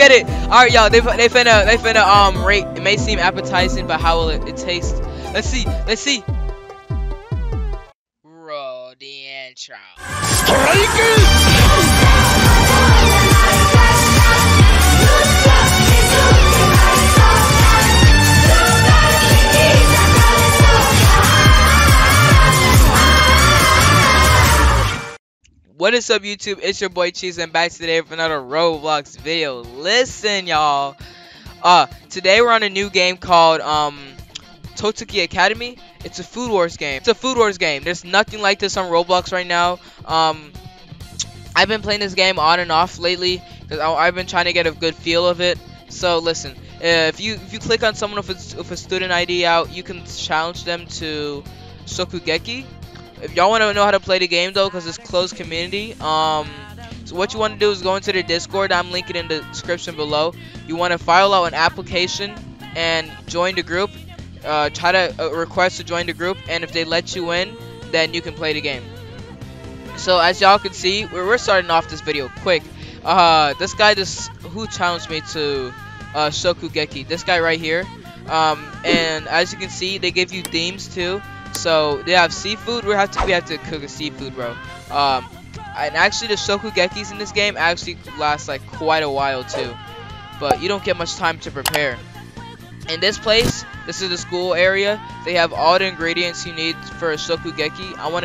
get it. All right, y'all. They finna rate. It may seem appetizing, but how will it taste? Let's see. Let's see. Roll the intro. What is up, YouTube? It's your boy Cheizean back today with another Roblox video. Listen, y'all. Today we're on a new game called Totsuki Academy. It's a Food Wars game. It's a Food Wars game. There's nothing like this on Roblox right now. I've been playing this game on and off lately because I've been trying to get a good feel of it. So listen, if you click on someone with a student ID out, you can challenge them to Shokugeki. If y'all want to know how to play the game though, because it's closed community, so what you want to do is go into their Discord. I'm linking in the description below. You want to file out an application and join the group. Try to request to join the group, and if they let you in, then you can play the game. So as y'all can see, we're starting off this video quick. This guy who challenged me to Shokugeki. This guy right here. And as you can see, they give you themes too. So they have seafood. We have to cook a seafood, bro. And actually the Shokugekis in this game actually last like quite a while too, but you don't get much time to prepare. In this place, this is the school area. They have all the ingredients you need for a Shokugeki. I want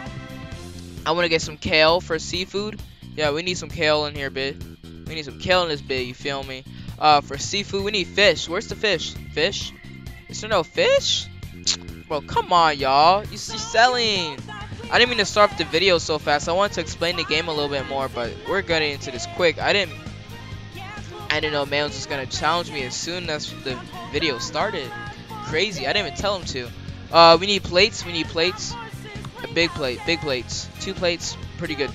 to get some kale for seafood. Yeah, we need some kale in here, bit. We need some kale in this bit. You feel me? For seafood, we need fish. Where's the fish? Fish? Is there no fish? Bro, come on, y'all. You're selling. I didn't mean to start the video so fast. I wanted to explain the game a little bit more, but we're getting into this quick. I didn't know man was just gonna challenge me as soon as the video started. Crazy. I didn't even tell him to. We need plates. We need plates. A big plate. Big plates. 2 plates. Pretty good.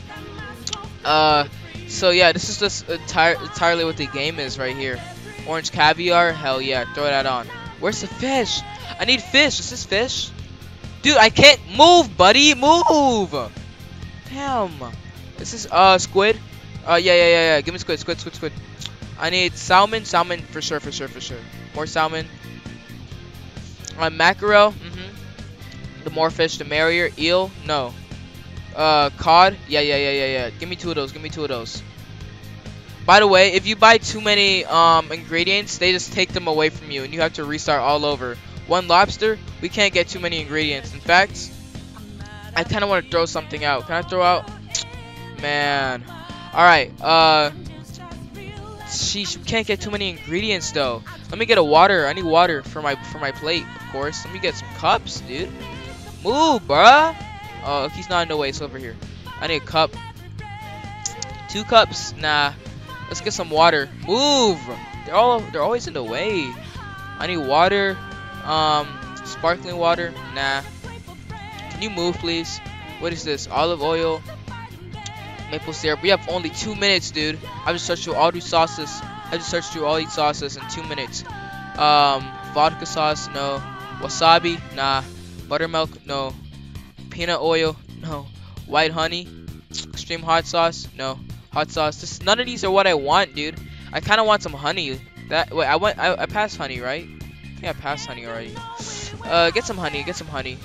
So yeah, this is just entirely what the game is right here. Orange caviar. Hell yeah. Throw that on. Where's the fish? I need fish. Is this fish? Dude, I can't move, buddy. Move. Damn. This is squid. Yeah. Give me squid. I need salmon. Salmon for sure. More salmon. Mackerel. The more fish, the merrier. Eel. No. Cod. Yeah. Give me 2 of those. By the way, if you buy too many ingredients, they just take them away from you, and you have to restart all over. 1 lobster, we can't get too many ingredients. In fact, I kind of want to throw something out. Can I throw out? Man. Alright, sheesh, we can't get too many ingredients though. Let me get a water. I need water for my plate, of course. Let me get some cups, dude. Move, bruh. Oh, he's not in the way. It's over here. I need a cup. 2 cups? Nah. Let's get some water. Move. They're always in the way. I need water. Sparkling water. Nah. Can you move, please? What is this? Olive oil. Maple syrup. We have only 2 minutes, dude. I just searched through all these sauces. In 2 minutes. Vodka sauce. No. Wasabi. Nah. Buttermilk. No. Peanut oil. No. White honey. Extreme hot sauce. No. Hot sauce. None of these are what I want, dude. I kind of want some honey. Wait, I passed honey, right? I think I passed honey already. Get some honey.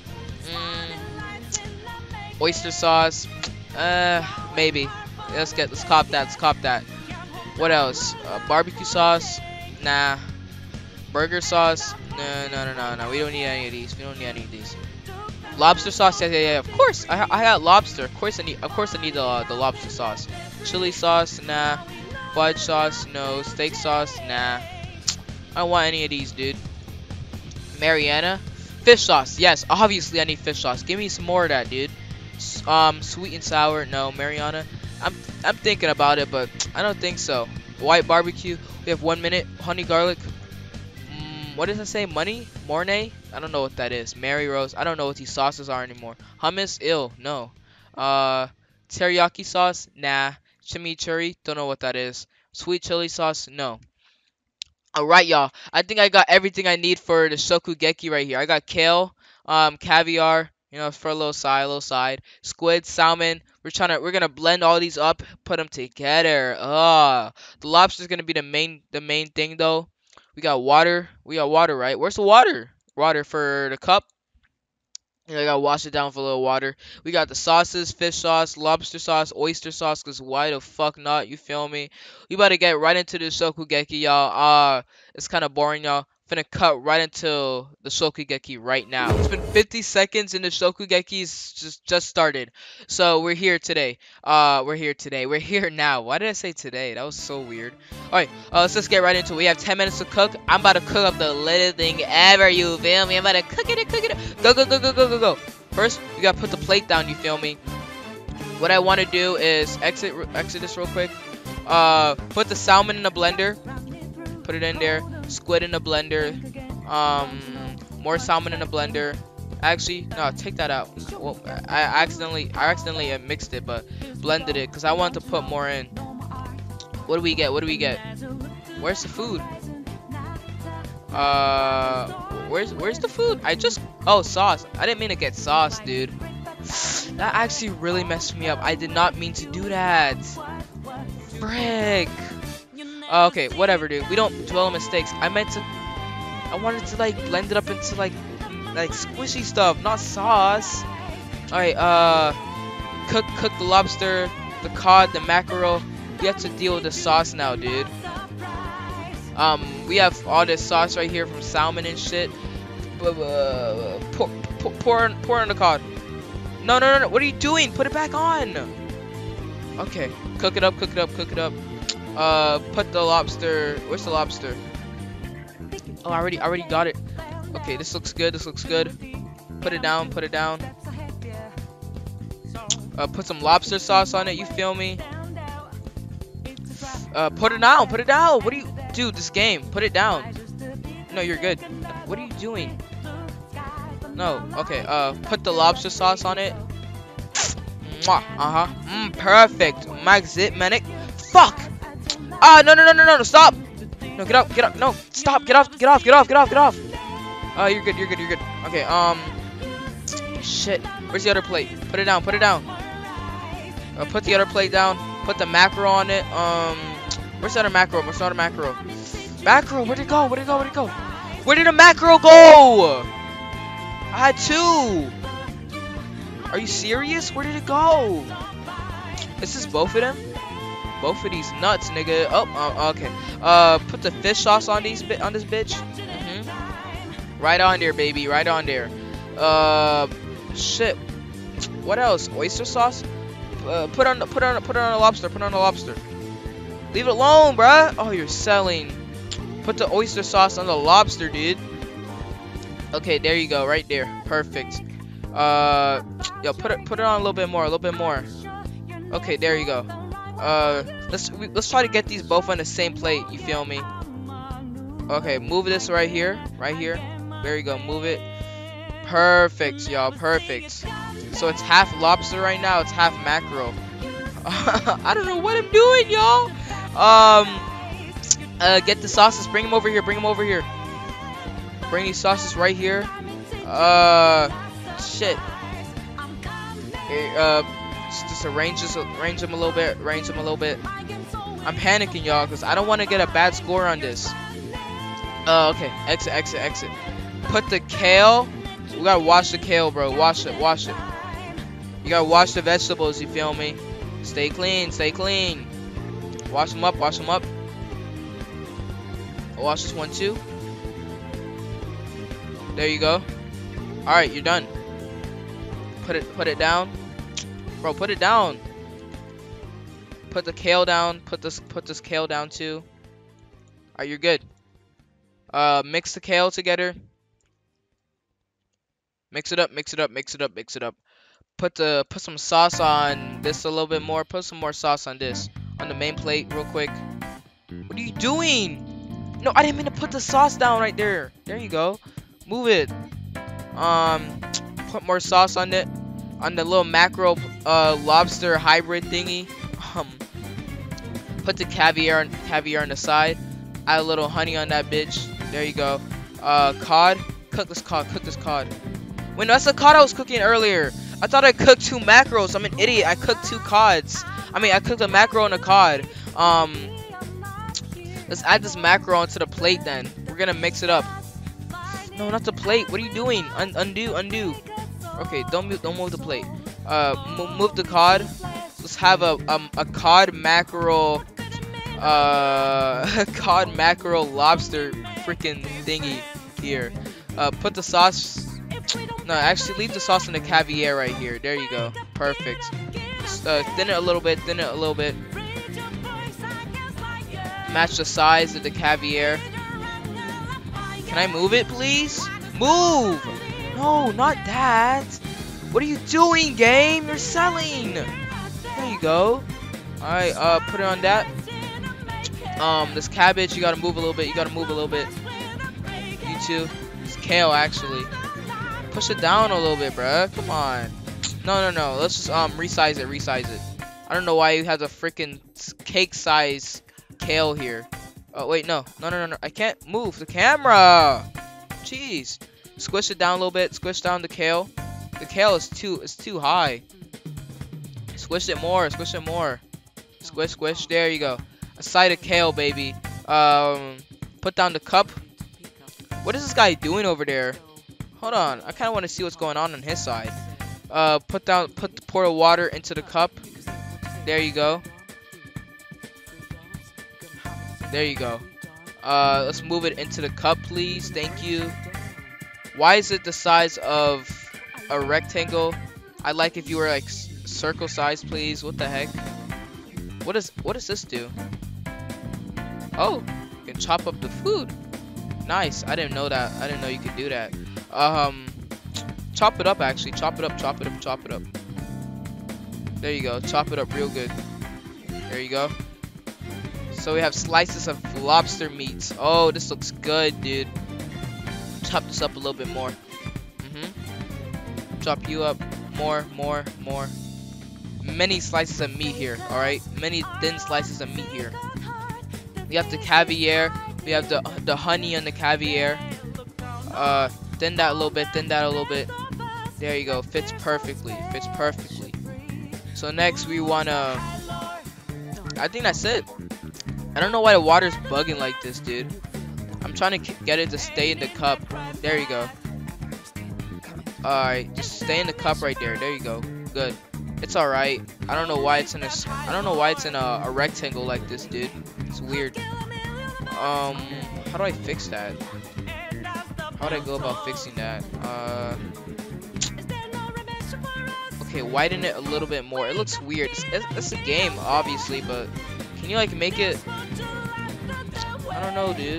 Oyster sauce. Maybe. Let's cop that. What else? Barbecue sauce. Nah. Burger sauce. No. We don't need any of these. Lobster sauce. Yeah. Of course. I got lobster. Of course I need the lobster sauce. Chili sauce. Nah. Fudge sauce. No. Steak sauce. Nah. I don't want any of these, dude. Mariana. Fish sauce. Yes, obviously I need fish sauce. Give me some more of that, dude. Sweet and sour. No. Mariana. I'm thinking about it, but I don't think so. White barbecue. We have 1 minute. Honey garlic. What does it say? Money? Mornay? I don't know what that is. Mary Rose. I don't know what these sauces are anymore. Hummus? Ill. No. Teriyaki sauce? Nah. Chimichurri? Don't know what that is. Sweet chili sauce? No. Alright, y'all. I think I got everything I need for the Shokugeki right here. I got kale, caviar, You know, for a little side, Squid, salmon. We're gonna blend all these up, put them together. The lobster's gonna be the main thing though. We got water. We got water, right? Where's the water? Water for the cup. You know, I gotta wash it down for a little water. We got the sauces, fish sauce, lobster sauce, oyster sauce, cause why the fuck not? You feel me? We about to get right into the shokugeki, y'all. It's kind of boring, y'all. Finna cut right into the shokugeki right now. It's been 50 seconds and the shokugeki's just started. So we're here today. We're here today. We're here now. Why did I say today? That was so weird. Alright, let's just get right into it. We have 10 minutes to cook. I'm about to cook up the littlest thing ever, you feel me? I'm about to cook it. Go, go, go, go, go, go, go. First, we gotta put the plate down, you feel me? What I want to do is exit this real quick. Put the salmon in the blender. Put it in there. Squid in the blender. More salmon in the blender. Actually, no, take that out. Well, I accidentally mixed it, but blended it because I wanted to put more in. What do we get? Where's the food? Where's the food? Oh, sauce. I didn't mean to get sauce, dude. That actually really messed me up. I did not mean to do that. Frick. Okay, whatever, dude. We don't dwell on mistakes. I wanted to like blend it up into like squishy stuff, not sauce. All right, cook the lobster, the cod, the mackerel. We have to deal with the sauce now, dude. We have all this sauce right here from salmon and shit. Pour on the cod. No. What are you doing? Put it back on. Okay, cook it up. Put the lobster. Where's the lobster? Oh, I already got it. Okay, this looks good. Put it down. Put some lobster sauce on it. You feel me? Put it down. What do you, dude? This game. Put it down. No, you're good. What are you doing? No. Okay. Put the lobster sauce on it. Mwah. Perfect. Max it, manic. Fuck. No. Stop. No, get up. No, stop. Get off. You're good. Okay. Shit. Where's the other plate? Put it down. Put the other plate down. Put the mackerel on it. Where's the other mackerel? Mackerel, where'd it go? Where did the mackerel go? I had two. Are you serious? Where did it go? Is this both of them? Both of these nuts, nigga. Oh, okay. Put the fish sauce on this bitch. Right on there, baby. Right on there. Shit. What else? Oyster sauce. Put on the lobster. Leave it alone, bruh. Oh, you're selling. Put the oyster sauce on the lobster, dude. Okay, there you go, right there. Perfect. Yo, put it on a little bit more. Okay, there you go. Let's try to get these both on the same plate. You feel me? Okay, move this right here. There you go. Move it. Perfect, y'all. Perfect. So it's half lobster right now. It's half mackerel. I don't know what I'm doing, y'all. Get the sauces. Bring them over here. Bring these sauces right here. Shit. Just arrange them a little bit. I'm panicking, y'all, because I don't want to get a bad score on this. Okay. Exit. Put the kale. We gotta wash the kale, bro. Wash it. You gotta wash the vegetables, you feel me? Stay clean. Wash them up. Wash this one too. There you go. Alright, you're done. Put it down. Bro, put it down. Put the kale down. Put this kale down too. Alright, you're good. Mix the kale together. Mix it up. Put some sauce on this a little bit more. Put some more sauce on this. On the main plate real quick. What are you doing? No, I didn't mean to put the sauce down right there. There you go. Move it. Put more sauce on it. On the little mackerel lobster hybrid thingy. Put the caviar on the side. Add a little honey on that bitch. There you go. Cod. Cook this cod. Wait, no, that's the cod I was cooking earlier. I thought I cooked 2 macros. I'm an idiot. I cooked 2 cods. I mean, I cooked a macro and a cod. Let's add this macro onto the plate then. We're gonna mix it up. No, not the plate. What are you doing? Undo. Okay, don't move the plate. Move the cod. Let's have a cod mackerel, cod mackerel lobster freaking thingy here. Put the sauce. No, actually leave the sauce in the caviar right here. There you go. Perfect. Just, thin it a little bit. Match the size of the caviar. Can I move it, please? Move! No, not that. What are you doing, game? You're selling. There you go. Alright, put it on that. This cabbage, you gotta move a little bit. You too. It's kale, actually. Push it down a little bit, bruh. Come on. No. Let's just, resize it. I don't know why you have a freaking cake size kale here. Oh wait, no. I can't move the camera. Jeez. Squish it down a little bit. Squish down the kale. The kale is too high. Squish it more. Squish. There you go. A side of kale, baby. Put down the cup. What is this guy doing over there? Hold on. I kind of want to see what's going on his side. Pour the water into the cup. There you go. Let's move it into the cup, please. Thank you. Why is it the size of a rectangle? I'd like if you were like circle size, please. What the heck? What does this do? Oh, you can chop up the food. Nice. I didn't know that. I didn't know you could do that. Chop it up, actually. Chop it up. There you go. Chop it up real good. There you go. So we have slices of lobster meat. Oh, this looks good, dude. Chop this up a little bit more. Chop you up more. Many slices of meat here, alright? Many thin slices of meat here. We have the caviar. We have the honey on the caviar. Thin that a little bit. There you go. Fits perfectly. So next we wanna... I think that's it. I don't know why the water's bugging like this, dude. I'm trying to get it to stay in the cup. There you go. Alright, just stay in the cup right there. There you go. Good. It's alright. I don't know why it's in a rectangle like this, dude. It's weird. How do I fix that? How do I go about fixing that? Okay, widen it a little bit more. It looks weird. It's a game, obviously, but can you like make it? I don't know, dude.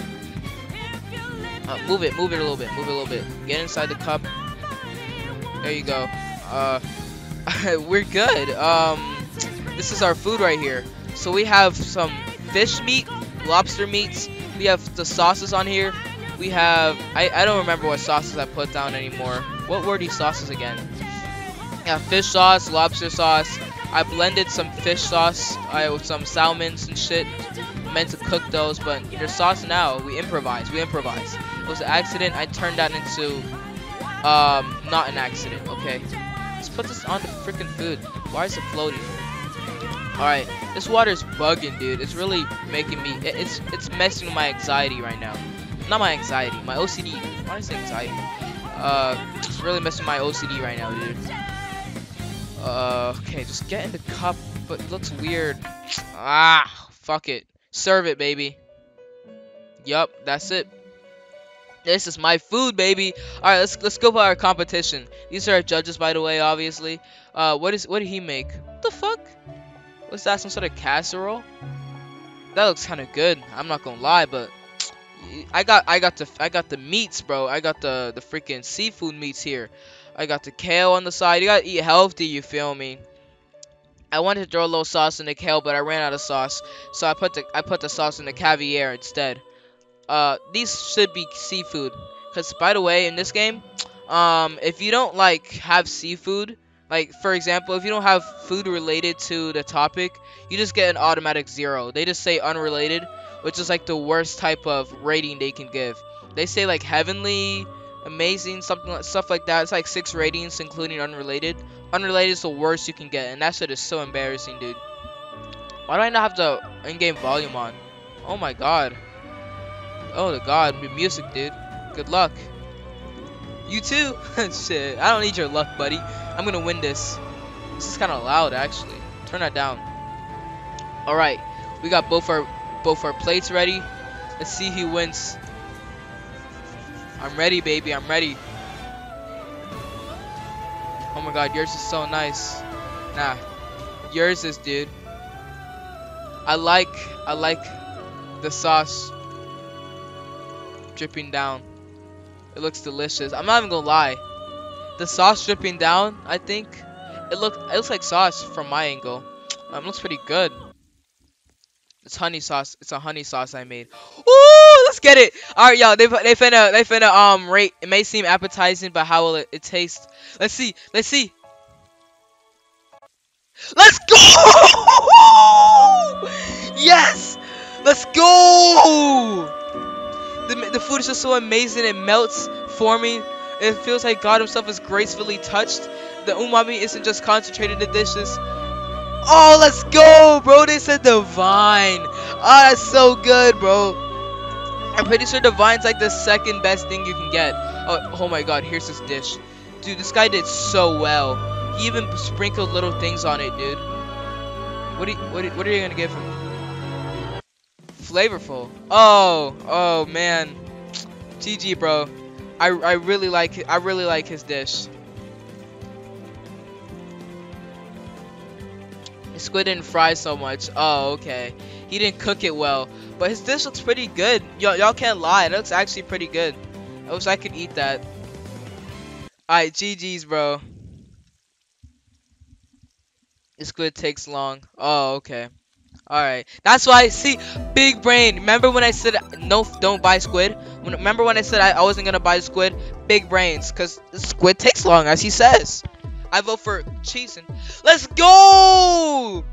Move it a little bit. Get inside the cup. There you go. We're good. This is our food right here. So we have some fish meat, lobster meats. We have the sauces on here. We have, I don't remember what sauces I put down anymore. What were these sauces again? Yeah, fish sauce, lobster sauce. I blended some fish sauce with some salmons and shit. I meant to cook those, but there's sauce now. We improvise. It was an accident. I turned that into not an accident. Okay, let's put this on the freaking food. Why is it floating? Alright, this water is bugging, dude. It's really making me, it's messing with my anxiety right now. Not my anxiety, my OCD. Why did I say anxiety? It's really messing with my OCD right now, dude. Okay, just get in the cup, but it looks weird. Fuck it. Serve it, baby. Yup, that's it. This is my food, baby. Alright, let's go for our competition. These are our judges, by the way, obviously. What did he make? What the fuck? What's that? Some sort of casserole? That looks kind of good. I'm not gonna lie, but I got the meats, bro. I got the freaking seafood meats here. I got the kale on the side. You gotta eat healthy, you feel me? I wanted to throw a little sauce in the kale, but I ran out of sauce, so I put the sauce in the caviar instead. These should be seafood, cause by the way, in this game, if you don't like have seafood, like for example, if you don't have food related to the topic, you just get an automatic 0. They just say unrelated, which is like the worst type of rating they can give. They say like heavenly amazing, something like stuff like that. It's like 6 ratings, including unrelated. Unrelated is the worst you can get, and that shit is so embarrassing, dude. Why do I not have the in-game volume on? Oh my god. Oh the god, music, dude. Good luck. You too. Shit, I don't need your luck, buddy. I'm gonna win this. This is kind of loud, actually. Turn that down. All right, we got both our plates ready. Let's see who wins. I'm ready, baby. I'm ready. Oh my god, yours is so nice. Nah, yours is, dude. I like the sauce dripping down. It looks delicious. I'm not even gonna lie. The sauce dripping down, I think it looks like sauce from my angle. It looks pretty good. It's honey sauce. It's a honey sauce I made. Ooh, let's get it. All right, y'all. They finna rate. It may seem appetizing, but how will it taste? Let's see. Let's see. Let's go! Yes! Let's go! The food is just so amazing. It melts, forming. It feels like God himself is gracefully touched. The umami isn't just concentrated in the dishes. Oh, let's go, bro. They said divine. Oh, that's so good, bro. I'm pretty sure divine's like the second best thing you can get. Oh my god, here's this dish. Dude, this guy did so well. He even sprinkled little things on it, dude. What are you gonna give him? Flavorful. Oh man. GG, bro. I really like his dish. His squid didn't fry so much. Oh, okay. He didn't cook it well, but his dish looks pretty good. Y'all can't lie. It looks actually pretty good. I wish I could eat that. Alright, GG's, bro. This squid takes long. Oh, okay. Alright. That's why, see, big brain. Remember when I said, no, don't buy squid? Remember when I said I wasn't going to buy squid? Big brains, because the squid takes long, as he says. I vote for Cheizean. Let's go!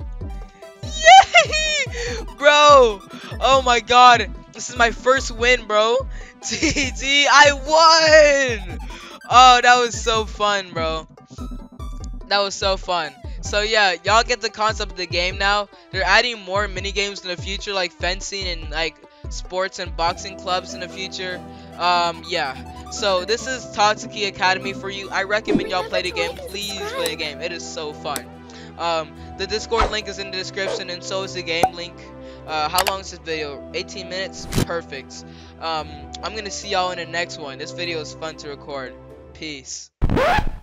Yay! Bro! Oh my god. This is my first win, bro. GG, I won! Oh, that was so fun, bro. That was so fun. So yeah, y'all get the concept of the game now. They're adding more mini games in the future, like fencing and like sports and boxing clubs in the future. Yeah. So this is Totsuki Academy for you. I recommend y'all play the game. Please play the game. It is so fun. The Discord link is in the description, and so is the game link. How long is this video? 18 minutes? Perfect. I'm gonna see y'all in the next one. This video is fun to record. Peace.